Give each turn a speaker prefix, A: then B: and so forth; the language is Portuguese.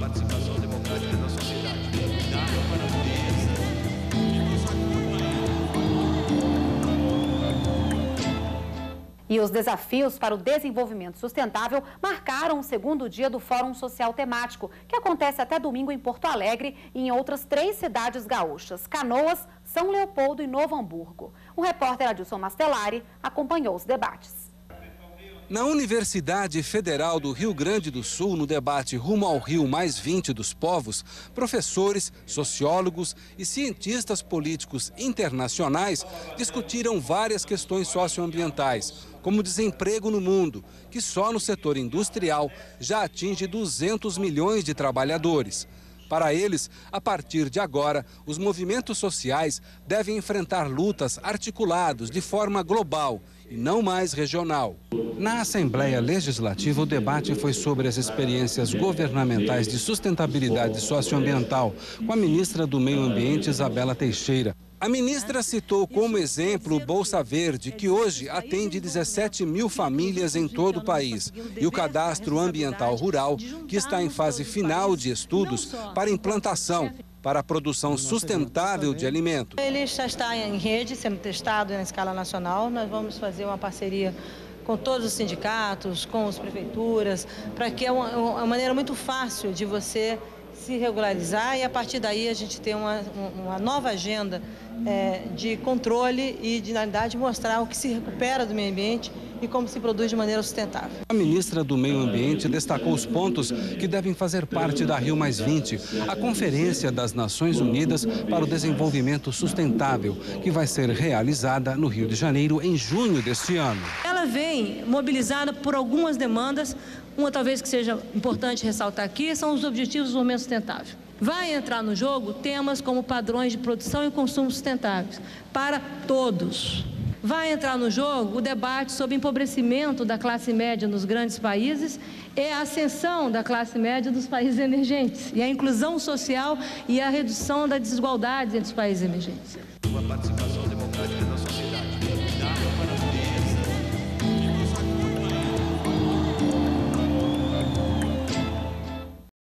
A: participação democrática da sociedade.
B: E os desafios para o desenvolvimento sustentável marcaram o segundo dia do Fórum Social Temático, que acontece até domingo em Porto Alegre e em outras 3 cidades gaúchas: Canoas, São Leopoldo e Novo Hamburgo. O repórter Adilson Mastelari acompanhou os debates.
C: Na Universidade Federal do Rio Grande do Sul, no debate Rumo ao Rio +20 dos Povos, professores, sociólogos e cientistas políticos internacionais discutiram várias questões socioambientais, como o desemprego no mundo, que só no setor industrial já atinge 200 milhões de trabalhadores. Para eles, a partir de agora, os movimentos sociais devem enfrentar lutas articuladas de forma global e não mais regional. Na Assembleia Legislativa, o debate foi sobre as experiências governamentais de sustentabilidade socioambiental, com a ministra do Meio Ambiente, Isabela Teixeira. A ministra citou como exemplo o Bolsa Verde, que hoje atende 17 mil famílias em todo o país, e o Cadastro Ambiental Rural, que está em fase final de estudos para implantação, para a produção sustentável de alimentos.
D: Ele já está em rede, sendo testado na escala nacional. Nós vamos fazer uma parceria com todos os sindicatos, com as prefeituras, para que é uma maneira muito fácil de você se regularizar e a partir daí a gente ter uma nova agenda de controle e de, na realidade, mostrar o que se recupera do meio ambiente e como se produz de maneira sustentável.
C: A ministra do Meio Ambiente destacou os pontos que devem fazer parte da Rio +20, a Conferência das Nações Unidas para o Desenvolvimento Sustentável, que vai ser realizada no Rio de Janeiro em junho deste ano.
D: Ela vem mobilizada por algumas demandas. Uma talvez que seja importante ressaltar aqui são os Objetivos do Desenvolvimento Sustentável. Vai entrar no jogo temas como padrões de produção e consumo sustentáveis para todos. Vai entrar no jogo o debate sobre empobrecimento da classe média nos grandes países e a ascensão da classe média dos países emergentes, e a inclusão social e a redução da desigualdade entre os países emergentes.